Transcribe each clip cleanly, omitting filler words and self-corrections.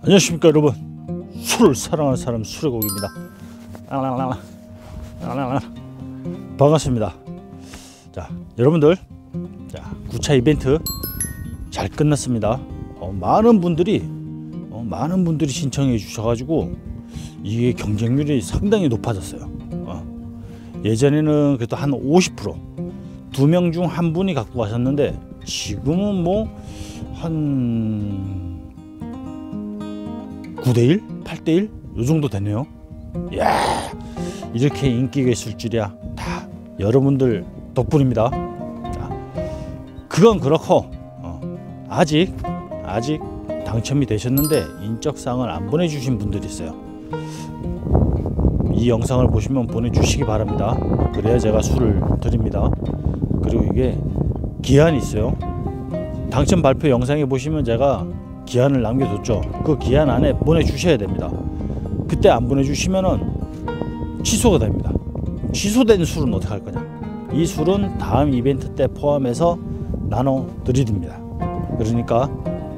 안녕하십니까 여러분. 술을 사랑하는 사람 술의고기입니다. 반갑습니다. 자 여러분들, 자 9차 이벤트 잘 끝났습니다. 많은 분들이 신청해 주셔가지고 이게 경쟁률이 상당히 높아졌어요. 예전에는 그래도 한 50%, 2명 중 한 분이 갖고 가셨는데 지금은 뭐 한 9대1, 8대1 요 정도 되네요. 이야, 이렇게 인기가 있을 줄이야. 다 여러분들 덕분입니다. 자, 그건 그렇고 아직 당첨이 되셨는데 인적사항을 안 보내주신 분들이 있어요. 이 영상을 보시면 보내주시기 바랍니다. 그래야 제가 술을 드립니다. 그리고 이게 기한이 있어요. 당첨 발표 영상에 보시면 제가 기한을 남겨뒀죠. 그 기한 안에 보내주셔야 됩니다. 그때 안 보내주시면은 취소가 됩니다. 취소된 술은 어떻게 할 거냐? 이 술은 다음 이벤트 때 포함해서 나눠 드립니다. 그러니까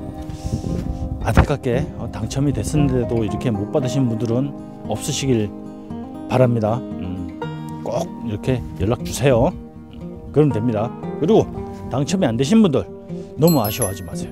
안타깝게 당첨이 됐었는데도 이렇게 못 받으신 분들은 없으시길 바랍니다. 꼭 이렇게 연락 주세요. 그럼 됩니다. 그리고 당첨이 안 되신 분들 너무 아쉬워하지 마세요.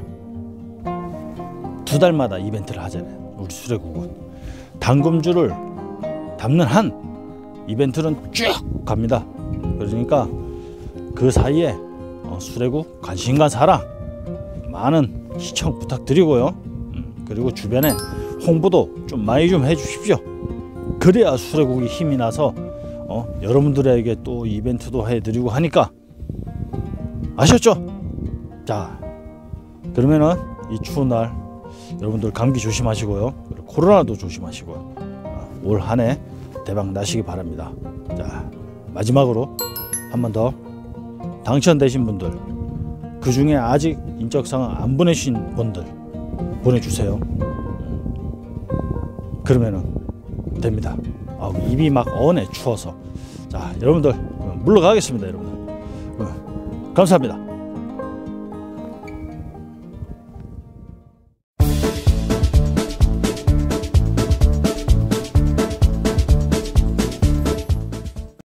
2달마다 이벤트를 하잖아요. 우리 술의국은 당금주를 담는 한 이벤트는 쭉 갑니다. 그러니까 그 사이에 술의국 관심과 사랑 많은 시청 부탁드리고요. 그리고 주변에 홍보도 좀 많이 좀 해주십시오. 그래야 술의국이 힘이 나서 여러분들에게 또 이벤트도 해드리고 하니까 아셨죠? 자, 그러면은 이 추운 날 여러분들 감기 조심하시고요. 그리고 코로나도 조심하시고요. 올 한 해 대박 나시기 바랍니다. 자, 마지막으로 한 번 더 당첨되신 분들, 그 중에 아직 인적사항 안 보내신 분들 보내주세요. 그러면은 됩니다. 입이 막 어네 추워서. 자, 여러분들 물러가겠습니다. 여러분들 감사합니다.